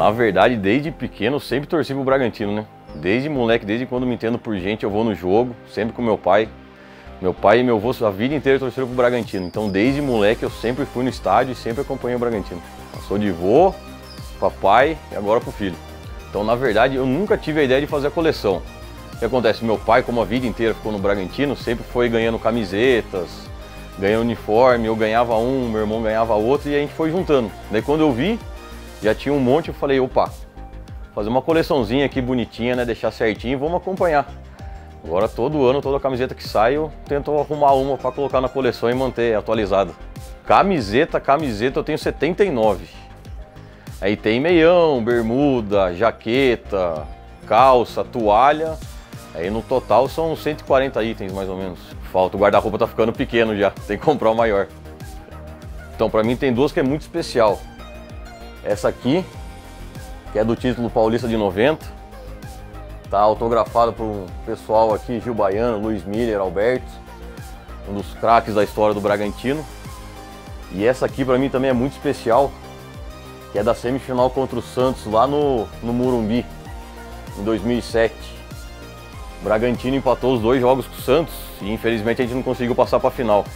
Na verdade, desde pequeno, eu sempre torci pro Bragantino, né? Desde moleque, desde quando me entendo por gente, eu vou no jogo, sempre com meu pai. Meu pai e meu avô a vida inteira torceram pro Bragantino. Então, desde moleque, eu sempre fui no estádio e sempre acompanhei o Bragantino. Eu sou de vô, papai e agora pro filho. Então, na verdade, eu nunca tive a ideia de fazer a coleção. O que acontece? Meu pai, como a vida inteira ficou no Bragantino, sempre foi ganhando camisetas, ganhando uniforme, eu ganhava um, meu irmão ganhava outro e a gente foi juntando. Daí quando eu vi, já tinha um monte, eu falei, opa, fazer uma coleçãozinha aqui bonitinha, né, deixar certinho e vamos acompanhar. Agora todo ano, toda camiseta que sai, eu tento arrumar uma para colocar na coleção e manter atualizada. Camiseta eu tenho 79. Aí tem meião, bermuda, jaqueta, calça, toalha. Aí no total são 140 itens mais ou menos. Falta, o guarda-roupa tá ficando pequeno já, tem que comprar o maior. Então pra mim tem duas que é muito especial. Essa aqui, que é do título paulista de 90. Tá autografada por um pessoal aqui, Gil Baiano, Luiz Miller, Alberto. Um dos craques da história do Bragantino. E essa aqui pra mim também é muito especial, que é da semifinal contra o Santos lá no Morumbi, em 2007. O Bragantino empatou os 2 jogos com o Santos e infelizmente a gente não conseguiu passar para a final.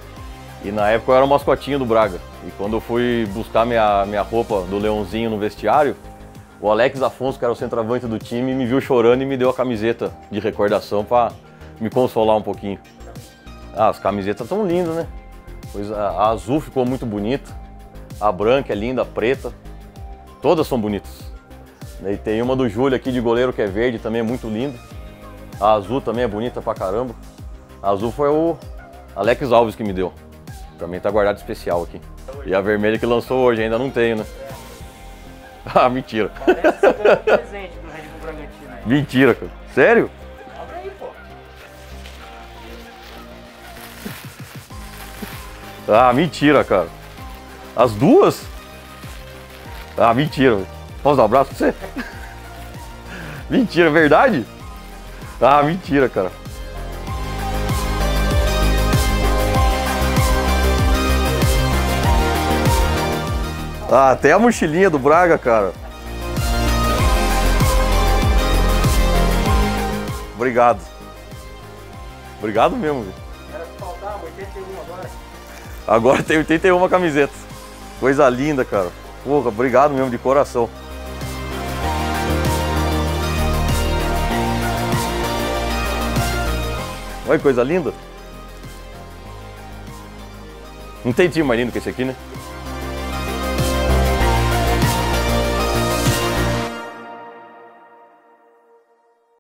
E na época eu era o mascotinho do Braga. E quando eu fui buscar minha roupa do Leãozinho no vestiário, o Alex Afonso, que era o centroavante do time, me viu chorando e me deu a camiseta de recordação para me consolar um pouquinho. Ah, as camisetas estão lindas, né? Pois a azul ficou muito bonita, a branca é linda, a preta, todas são bonitas. E tem uma do Júlio aqui de goleiro que é verde, também é muito linda. A azul também é bonita pra caramba. A azul foi o Alex Alves que me deu. Também tá guardado especial aqui. E a vermelha que lançou hoje, ainda não tenho, né? Ah, mentira. Parece que você ganhou um presente do Red Bull Bragantino aí. Mentira, cara. Sério? Abre aí, pô. Ah, mentira, cara. As duas? Ah, mentira. Posso dar um abraço pra você? Mentira, verdade? Ah, mentira, cara. Ah, até a mochilinha do Braga, cara. Obrigado. Obrigado mesmo, velho. Era que faltava 81 agora. Agora tem 81 camisetas. Coisa linda, cara. Porra, obrigado mesmo, de coração. Olha que coisa linda. Não tem time mais lindo que esse aqui, né?